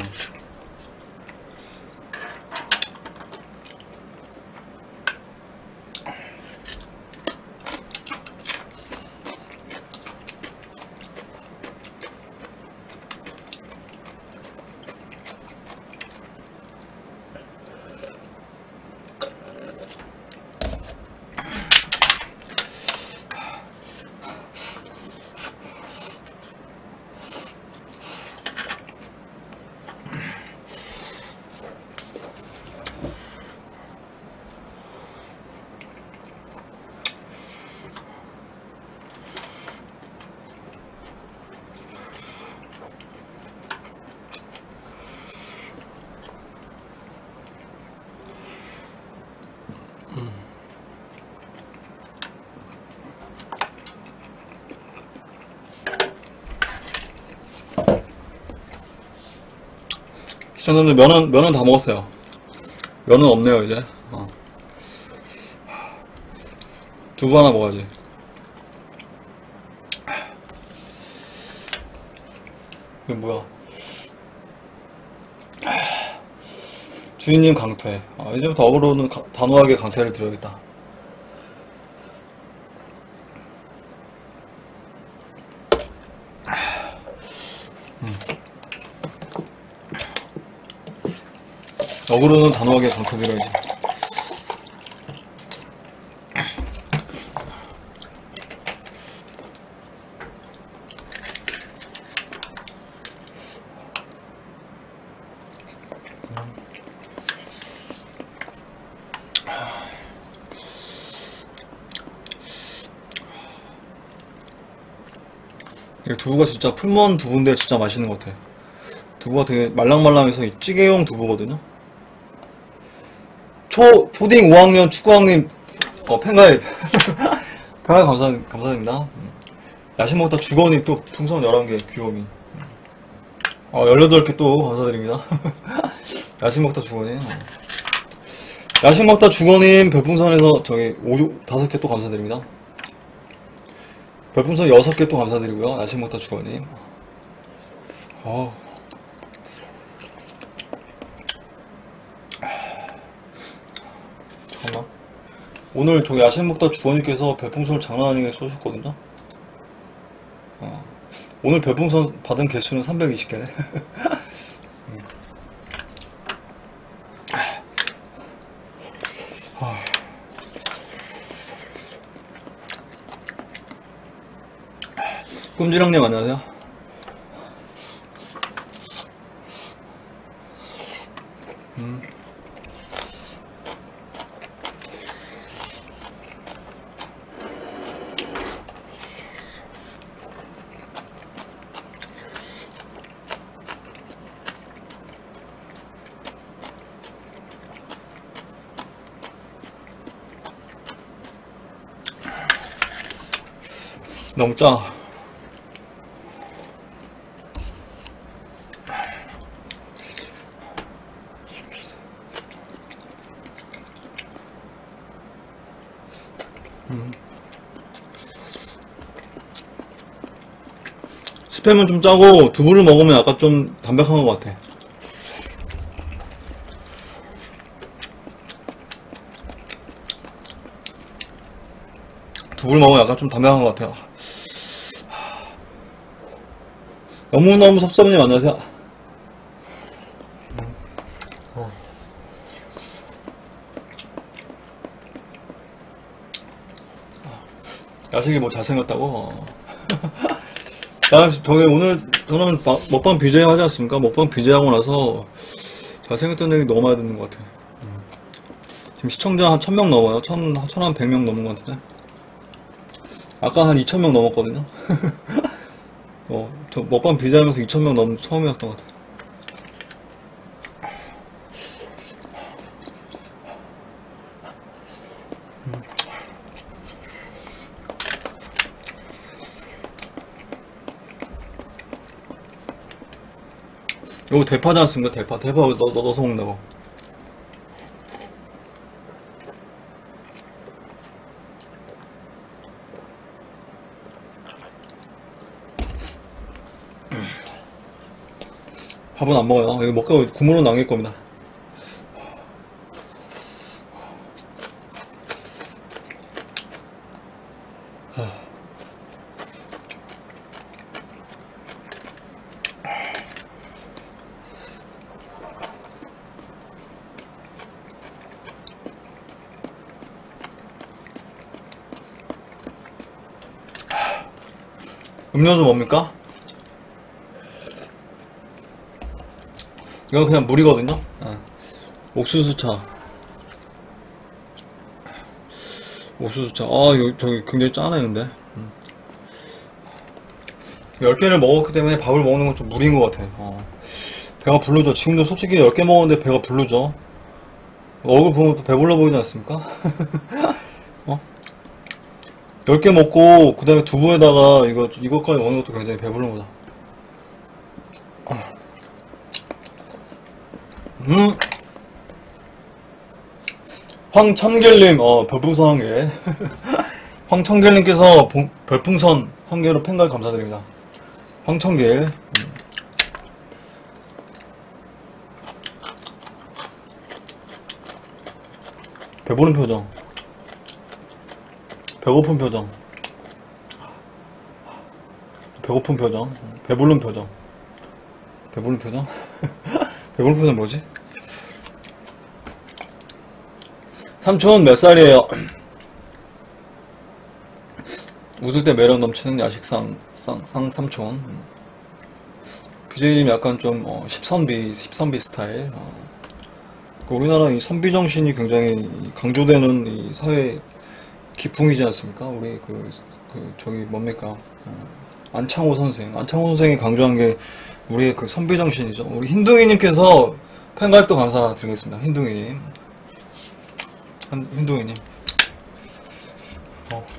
시청자분들 면은, 면은 다 먹었어요. 면은 없네요, 이제. 어. 두부 하나 먹어야지. 이게 뭐야. 주인님 강퇴. 아, 이제부터 업으로는 가, 단호하게 강퇴를 드려야겠다. 음. 어그로는 단호하게 강퇴드려야지. 이게 두부가 진짜 풀무원 두부인데 진짜 맛있는 것 같아. 두부가 되게 말랑말랑해서 이 찌개용 두부거든요. 초, 초딩 오 학년 축구왕님, 어, 팬가입. 팬가입 감사, 감사드립니다. 야식 먹다 주거님 또 풍선 열한 개 귀요미. 어, 열여덟 개 또 감사드립니다. 야식 먹다 주거님. 야식 먹다 주거님 별풍선에서 저기 오, 다섯 개 또 감사드립니다. 별풍선 여섯 개 또 감사드리고요. 야식 먹다 주거님. 어. 잠깐만. 오늘 저기 야식 먹다 주원님께서 별풍선을 장난 아니게 쏘셨거든요. 어. 오늘 별풍선 받은 개수는 삼백이십 개네. 음. 꿈지랑님 안녕하세요. 음. 너무 짜. 음. 스팸은 좀 짜고 두부를 먹으면 약간 좀 담백한 것 같아. 두부를 먹으면 약간 좀 담백한 것 같아요. 너무너무 섭섭님 안녕하세요. 어. 야식이 뭐 잘생겼다고? 나 저기 오늘 저는 마, 먹방 비제이 하지 않습니까? 먹방 비제이 하고 나서 잘생겼다는 얘기 너무 많이 듣는 것 같아. 음. 지금 시청자 한 천 명 넘어요. 천, 천한 백 명 넘은 것 같은데. 아까 한 이천 명 넘었거든요. 어, 저 먹방 비제이 하면서 이천 명 넘은 처음이었던 것 같아. 이거 대파지 않습니까? 대파. 대파 넣, 넣어서 먹는다고. 밥은 안 먹어요. 이거 먹고 국물은 남길 겁니다. 음료수 뭡니까? 이건 그냥 물이거든요. 네. 옥수수차. 옥수수차. 아, 이거 저기 굉장히 짜네, 근데. 음. 열 개를 먹었기 때문에 밥을 먹는 건 좀 무리인 것 같아. 어. 배가 부르죠. 지금도 솔직히 열 개 먹었는데 배가 부르죠. 얼굴 보면 또 배불러 보이지 않습니까? 어? 열 개 먹고, 그 다음에 두부에다가 이거, 이것까지 먹는 것도 굉장히 배부른 거다. 음! 황천길님, 어, 별풍선 한 개. 황천길님께서 봉, 별풍선 한 개로 팬가입 감사드립니다. 황천길. 음. 배부른 표정. 배고픈 표정. 배고픈 표정. 배부른 표정. 배부른 표정? 배부른 표정 뭐지? 삼촌 몇 살이에요? 웃을 때 매력 넘치는 야식상 상, 상 삼촌. 비제이님 약간 좀 어, 십선비 십선비 스타일. 어. 우리나라 이 선비 정신이 굉장히 강조되는 이 사회 기풍이지 않습니까? 우리 그, 그 저기 뭡니까? 어, 안창호 선생. 안창호 선생이 강조한 게 우리의 그 선비 정신이죠. 우리 흰둥이님께서 팬가입도 감사드리겠습니다. 흰둥이님. 한, 흰둥이님. 어.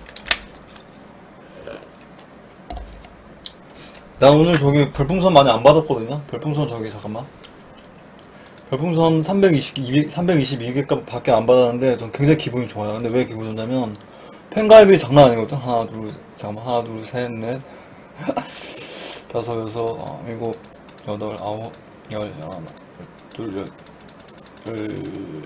나 오늘 저기 별풍선 많이 안 받았거든요. 별풍선 저기 잠깐만. 별풍선 삼백이십이, 삼백이십이 개밖에 안 받았는데 전 굉장히 기분이 좋아요. 근데 왜 기분이 좋냐면 팬가입이 장난 아니거든. 하나 둘 잠깐만 하나 둘 셋 넷 다섯 여섯 어, 일곱 여덟 아홉 열 열하나 둘 열 열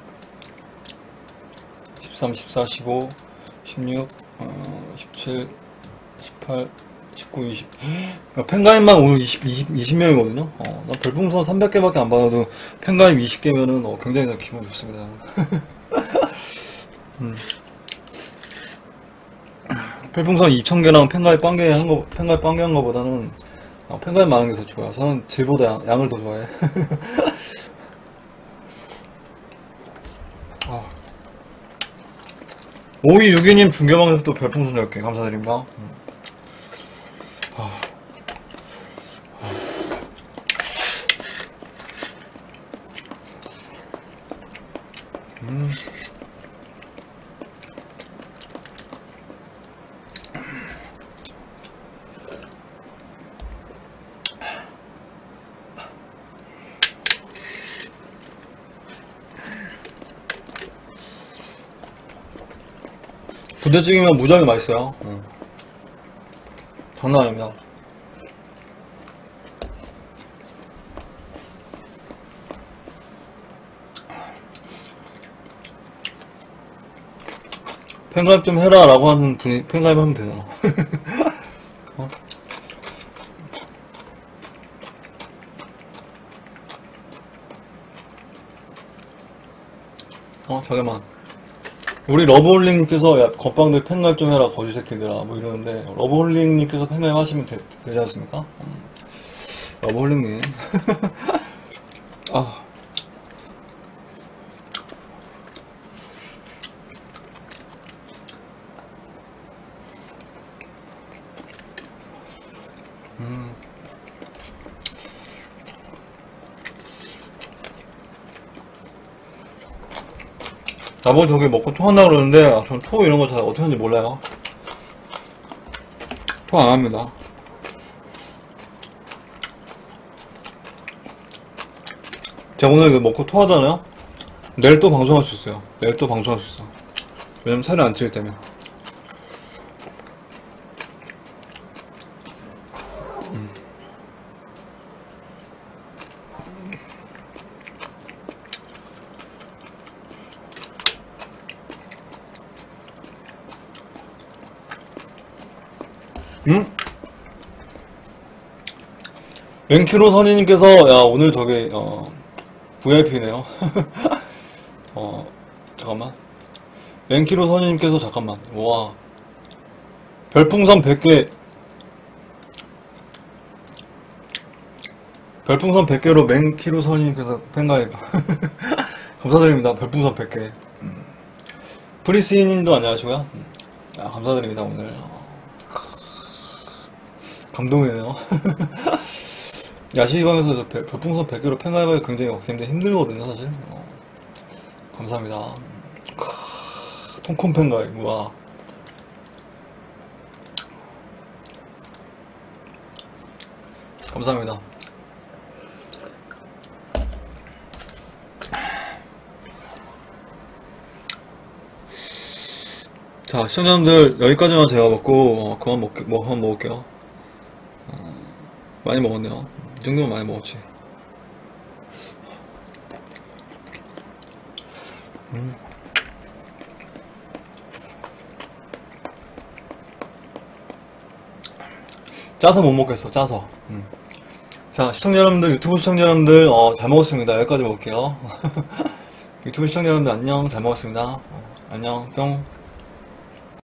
십삼 십사 십오 십육 어, 십칠 십팔 십구 이십 그러니까 팬가입만 오늘 이십, 이십, 이십 명이거든요. 어, 나 별풍선 삼백 개밖에 안 받아도 팬가입 이십 개면은 어, 굉장히 기분 좋습니다. 음. 별풍선 이천 개랑 팬가입 빵개 한 거, 팬가입 빵개 한 거보다는 어, 팬가입 많은 게 더 좋아요. 저는 질보다 양, 양을 더 좋아해. 어. 오이육이님 중계방에서 또 별풍선 열 개 감사드립니다. 음. 아. 음. 부대찌개면 무지하게 맛있어요. 음. 장난 아닙니다. 팬가입 좀 해라 라고 하는 분이 팬가입 하면 되잖아. 어? 어 잠깐만, 우리 러브홀링님께서 야 겉방들 팬가입 좀 해라 거지 새끼들아 뭐 이러는데, 러브홀링님께서 팬가입 하시면 되, 되지 않습니까? 음. 러브홀링님 아 음. 나머지 저기 먹고 토한다 그러는데, 아, 전 토 이런 거 잘 어떻게 하는지 몰라요. 토 안 합니다. 제가 오늘 이거 먹고 토하잖아요? 내일 또 방송할 수 있어요. 내일 또 방송할 수 있어. 왜냐면 살이 안 찌기 때문에. 응? 웬키로 선이님께서, 야, 오늘 저기, 어, 브이아이피네요. 어, 잠깐만. 웬키로 선이님께서, 잠깐만. 와. 별풍선 백 개. 별풍선 백 개로 맹키로 선이님께서 팬가입. 감사드립니다. 별풍선 백 개. 음. 프리스님도 안녕하시고요. 음. 아, 감사드립니다, 오늘. 감동이네요. 야시방에서 별풍선 백 개로 팬가입하기 굉장히, 굉장히 힘들거든요, 사실. 어, 감사합니다. 크, 통콘 팬가입, 우와. 감사합니다. 자, 시청자분들, 여기까지만 제가 먹고, 어, 그만 먹, 뭐, 한번 먹을게요. 어, 많이 먹었네요. 이 정도면 많이 먹었지. 음. 짜서 못 먹겠어, 짜서. 음. 자, 시청자 여러분들, 유튜브 시청자 여러분들, 어, 잘 먹었습니다. 여기까지 먹을게요. 유튜브 시청자 여러분들, 안녕, 잘 먹었습니다. 어, 안녕, 뿅.